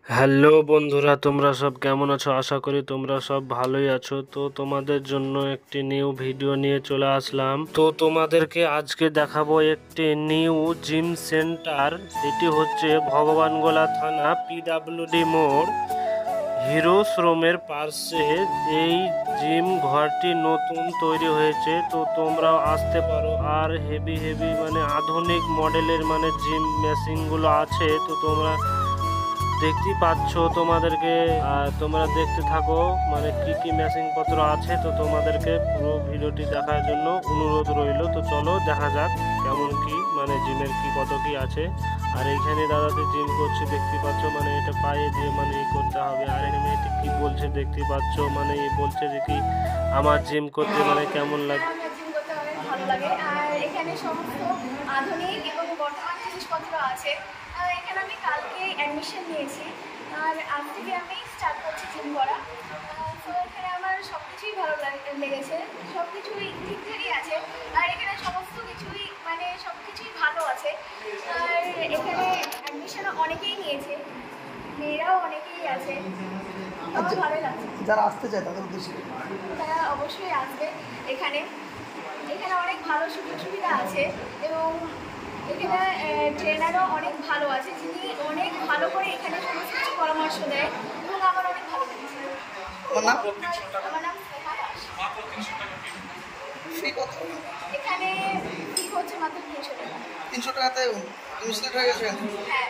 Hello বন্ধুরা, তোমরা সব কেমন আছো? আশা করি তোমরা সব ভালোই আছো। তো তোমাদের জন্য একটি নিউ ভিডিও নিয়ে চলে আসলাম। তো তোমাদেরকে আজকে দেখাবো একটি নিউ জিম সেন্টার। এটি হচ্ছে ভগবানগোলা থানা, পিডাব্লিউডি মোড়, হিরো শ্রমের পাশে এই জিম ঘরটি নতুন তৈরি হয়েছে। তো তোমরাও আসতে পারো। আর হেভি হেভি মানে আধুনিক মডেলের মানে জিম মেশিনগুলো আছে। তো তোমরা দেখতেই পাচ্ছ, তোমাদেরকে তোমরা দেখতে থাকো মানে কি কি মেশিন পত্র আছে। তো তোমাদেরকে পুরো ভিডিওটি দেখার জন্য অনুরোধ রইল। তো চলো দেখা যাক কেমন কি মানে জিমের কি কত কি আছে। আর এইখানে দাদাতে জিম করছে দেখতে পাচ্ছ, মানে এটা পায়ে দিয়ে মানে ই করতে হবে। আর এখানে এটি কি বলছে দেখতে পাচ্ছ, মানে বলছে যে কি আমার জিম করতে মানে কেমন লাগে। ভালো লাগে। আর এখানে সমস্ত আধুনিক এবং বর্তমান জিনিসপত্র আছে। এখানে আমি কালকে অ্যাডমিশন নিয়েছি, আর আজ থেকে আমি স্টার্ট করছি জিম করা। তো এখানে আমার সব কিছুই ভালো লেগেছে, সব কিছুই ঠিকঠাকই আছে। আর এখানে সমস্ত কিছুই মানে সব কিছুই ভালো আছে। আর এখানে অ্যাডমিশন অনেকেই নিয়েছে, মেয়েরাও অনেকেই আছে। আমার ভালোই লাগছে। যারা আসতে চায় তাদের উদ্দেশ্যে তারা অবশ্যই আসবে। এখানে অনেক ভালো সুযোগ সুবিধা আছে এবং এখানে ট্রেনারও অনেক ভালো আছে, যিনি অনেক ভালো করে এখানে সমস্ত কিছু পরামর্শ দেয় এবং আমার অনেক ভালো লেগেছে। আমার নাম স্নেহা দাস। এখানে ফি হচ্ছে মাত্র 300 টাকা। 300 টাকাতে হয়ে গেছে। হ্যাঁ,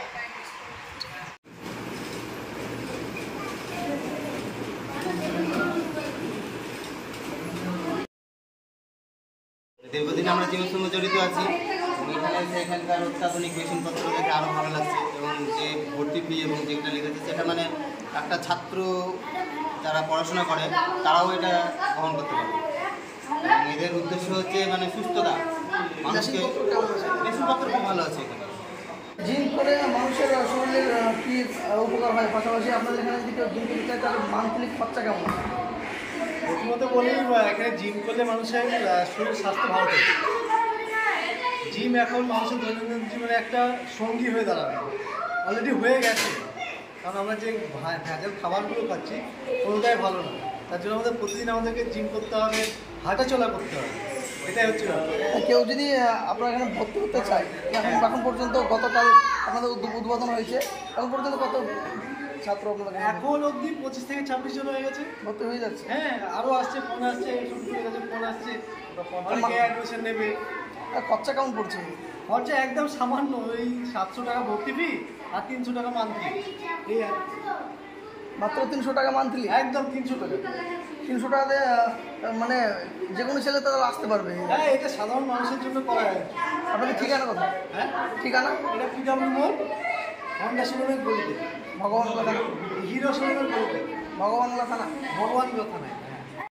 দীর্ঘদিন আমরা জিমের সঙ্গে জড়িত আছি এবং এখানে এসে এখানকার অত্যাধুনিক মেশিনপত্র দেখে আরও ভালো লাগছে। এবং যে ভর্তি ফি এবং যেটা লেগেছে সেটা মানে একটা ছাত্র যারা পড়াশোনা করে তারাও এটা গ্রহণ করতে পারে। এবং এদের উদ্দেশ্য হচ্ছে মানে সুস্থতা, মানুষকে মেশিনপত্র খুব ভালো আছে এখানে। জিম করে মানুষের শরীরের কি উপকার হয়, পাশাপাশি আপনাদের এখানে যদি কেউ জিম করতে চায় তার মান্থলি খরচা কেমন? প্রথমত বলি, এখানে জিম করলে মানুষের শরীর স্বাস্থ্য ভালো থাকে। জিম এখন মানুষের দৈনন্দিন জীবনে একটা সঙ্গী হয়ে দাঁড়াবে, অলরেডি হয়ে গেছে। কারণ আমরা যে ভেজাল খাবারগুলো খাচ্ছি কোনোটাই ভালো না। তার জন্য আমাদের প্রতিদিন আমাদেরকে জিম করতে হবে, হাঁটাচলা করতে হবে, এটাই হচ্ছে ব্যাপার। কেউ যদি আপনার এখানে ভর্তি করতে চায়, এখন পর্যন্ত গতকাল আপনাদের উদ্বোধন হয়েছে, এখন পর্যন্ত কত ছাত্র আপনাদের এখন অবধি 25 থেকে 26 জন হয়ে গেছে, ভর্তি হয়ে যাচ্ছে? হ্যাঁ, আরও আসছে, ফোন আসছে, ফোন আসছে, অনেকে অ্যাডমিশন নেবে। খরচা কেমন পড়ছে? খরচা একদম সামান্য, ওই 700 টাকা ভর্তি ফি আর 300 টাকা মান্থলি। এই মাত্র 300 টাকা মান্থলি? একদম 300 টাকা। 300 টাকাতে মানে যে কোনো ছেলে তারা আসতে পারবে? হ্যাঁ, এটা সাধারণ মানুষের জন্য করা হয়। আপনাদের ঠিকানা কোথায়? হ্যাঁ, ঠিকানা এটা পিডাব্লিউ মোড়, হন্ডা শোরুমের গলিতে, ভগবানগোলা থানা। হিরো শোরুমের গলিতে, ভগবানগোলা থানা। ভগবানগোলা থানায়।